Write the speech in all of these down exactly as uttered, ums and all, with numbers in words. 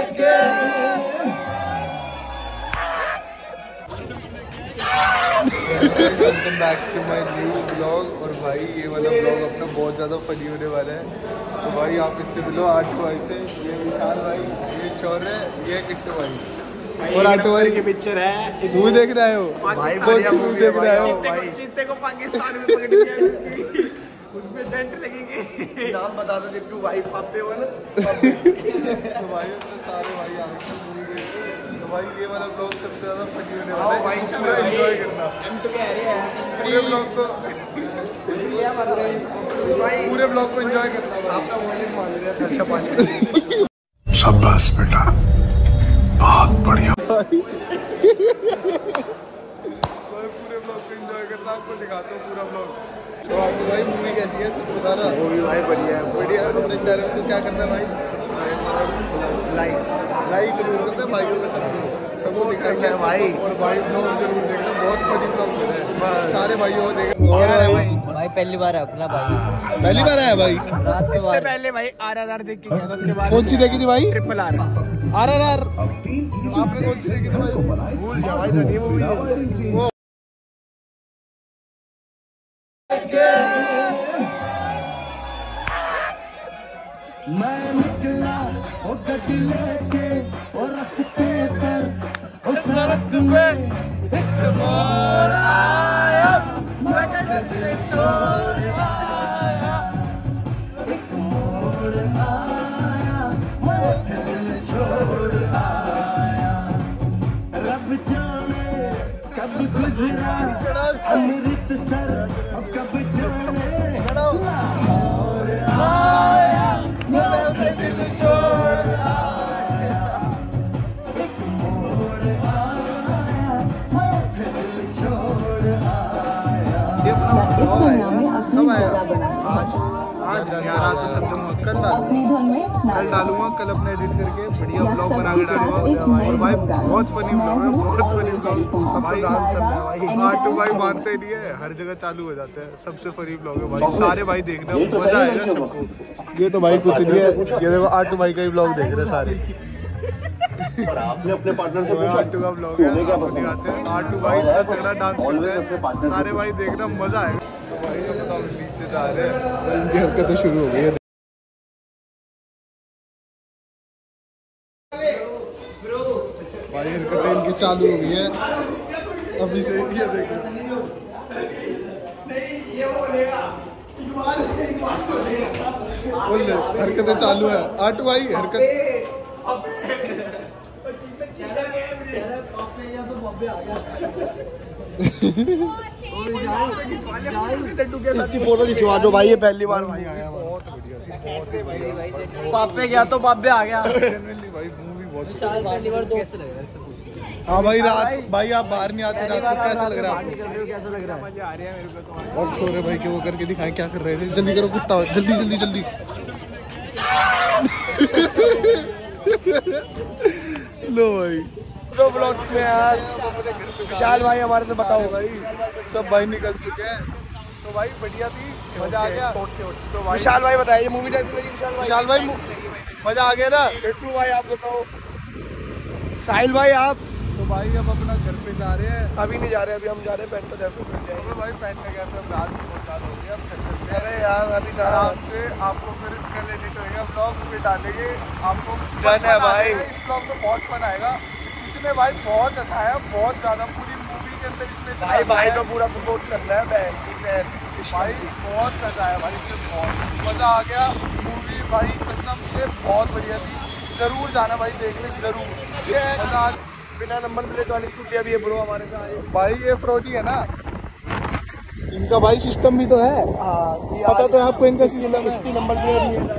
Welcome back to my new blog. और भाई ये वाला ब्लॉग अपना बहुत ज़्यादा फनी होने वाला है। तो भाई आप इससे मिलो आठू भाई से। ये विशाल भाई, ये शौर्य, ये किट्टू भाई और आठू भाई के पिक्चर है। मूवी देख रहे हो भाई? कौन सी मूवी देख रहे हो भाई? चीते को पाकिस्तान में पकड़ लिया, उसमें डेंट लगेंगे। नाम बता दो जिट्टू भाई, पापे हो ना। तो भाई उसमें सारे भाई आ रहे हैं। तो भाई ये वाला ब्लॉग सबसे ज़्यादा फनी होने वाला है। भाई पूरा एंजॉय करना। हम तो कह रहे हैं पूरे ब्लॉग को पूरे ब्लॉग को एंजॉय करना। आपका वॉलेट मांग रहे हैं खर्चा पानी। शाबाश बेटा, बहुत बढ़िया। पूरे ब्लॉग को एंजॉय करना। आपको दिखाता हूँ पूरा ब्लॉग। तो आपको भाई मूवी कैसी है सब बता रहा? मूवी भाई बढ़िया है, बढ़िया। अपने चैनल को क्या करना है भाई? लाइक लाइक जरूर करना भाइयों का, सबको सबको दिखाना है भाई। और भाई ब्लॉग जरूर देखना, बहुत फनी ब्लॉग है, सारे भाइयों को देखना। और भाई भाई पहली बार है अपना भाई, पहली बार आया भाई? रात के बाद पहले भाई आर आर आर देख के गया था। उसके बाद कौन सी देखी थी भाई? Triple R R R R आपने कौन सी देखी थी भाई? भूल गया भाई, नहीं मूवी वो मैं निकला वो गड्डी लेके और रास्ते पर उस सड़क पे एक मोड़ आया, मैं गड्डी छोड़ आया, एक मोड़ आया, मैं दिल छोड़ आया। रब जाने कब गुजरा अमृतसर, अब कब जाने लाहौर आया, दिल छोड़ आया, एक मोड़ आया, दिल छोड़ आया। ये अपना ब्लॉग आएगा कब आएगा? आज आज ग्यारह तो खत्म हुआ, कल डालूंगा कल डालूंगा कल अपने एडिट करके बढ़िया ब्लॉग बना के डालूंगा। और भाई बहुत फनी ब्लॉग है, बहुत फनी ब्लॉग भाई। आटू भाई मानते नहीं है, हर जगह चालू हो जाते हैं। सबसे फनी ब्लॉग है भाई, सारे भाई देखना, मजा आएगा सबको। ये तो भाई कुछ नहीं है, ये देखो आटू भाई का ही ब्लॉग देख रहे हैं सारे। और आपने अपने पार्टनर से पूछा आटू का ब्लॉग है, आपको दिखाते हैं। आटू भाई इतना तगड़ा डांस करते हैं, सारे भाई देखना, मजा आएगा। तो भाई अपना नीचे जा रहे हैं, इनकी हरकतें शुरू हो गई है। भाई हरकतें इनकी चालू हो गई है अभी से। ये देखो बोल हरकतें चालू है। आटू भाई हरकत इसकी फोटो खिंचवा दो भाई, ये पहली बार भाई आया। बहुत बढ़िया, पापे गया तो पापे आ गया। जनरली भाई मूवी बहुत विशाल पहली बार तो कैसे लग रहा है? हाँ भाई रात भाई आप बाहर नहीं आते, रात को कैसा लग रहा है? कैसा लग रहा है? मजा आ रहा है मेरे को तो। और शोरे भाई के वो करके दिखाएं क्या कर रहे थे। जल्दी करो कुत्ता, जल्दी जल्दी जल्दी। लो भाई तो ब्लॉग में यार विशाल भाई हमारे से बताओ भाई, सब भाई निकल चुके हैं। तो भाई बढ़िया थी, मजा आ गया। तो भाई विशाल भाई बताइए मूवी टाइप लगी विशाल भाई? विशाल भाई मजा आ गया ना? बिट्टू भाई आप बताओ। साहिल भाई आप? तो भाई अब अपना घर पे जा रहे हैं। अभी नहीं जा रहे, अभी हम जा रहे हैं पेंट कैफे पे जाएंगे। भाई पेंट कैफे अब रात की बहुत हो गई, अब घर चलते हैं। अरे यार अभी आराम से आपको फिर कल एडिट होगा ब्लॉग पे डालेंगे। आपको डन है भाई, इस ब्लॉग में बहुत फन आएगा। इसने भाई बहुत हंसाया, बहुत ज्यादा। पूरी मूवी के अंदर इसने भाई भाई तो पूरा सपोर्ट करना है भाई, बहुत मजा आया भाई, इसमें बहुत मजा आ गया। मूवी भाई कसम से बहुत बढ़िया थी, जरूर जाना भाई देखने, जरूर मजा। बिना नंबर प्लेट वाली स्कूटी अभी ये ब्रो हमारे साथ आए भाई ये फ्रॉड ही है ना इनका भाई, सिस्टम भी तो है। पता तो है आपको इनका सिस्टम है। नंबर प्लेट नहीं है।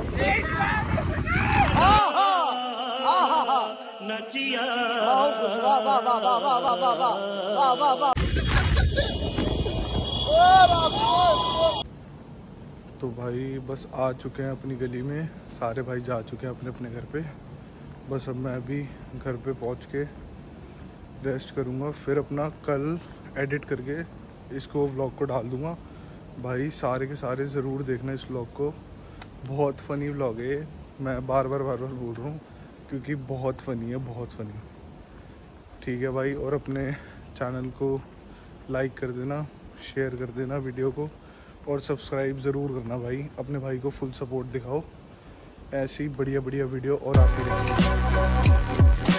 तो भाई बस आ चुके हैं अपनी गली में, सारे भाई जा चुके हैं अपने अपने घर पे। बस अब मैं अभी घर पे पहुंच के रेस्ट करूंगा, फिर अपना कल एडिट करके इसको व्लॉग को डाल दूंगा। भाई सारे के सारे ज़रूर देखना इस व्लॉग को, बहुत फ़नी व्लॉग है। मैं बार बार बार बार बोल रहा हूँ, क्योंकि बहुत फ़नी है, बहुत फ़नी। ठीक है भाई, और अपने चैनल को लाइक कर देना, शेयर कर देना वीडियो को, और सब्सक्राइब ज़रूर करना भाई। अपने भाई को फुल सपोर्ट दिखाओ, ऐसी बढ़िया बढ़िया वीडियो और आती रहेगी।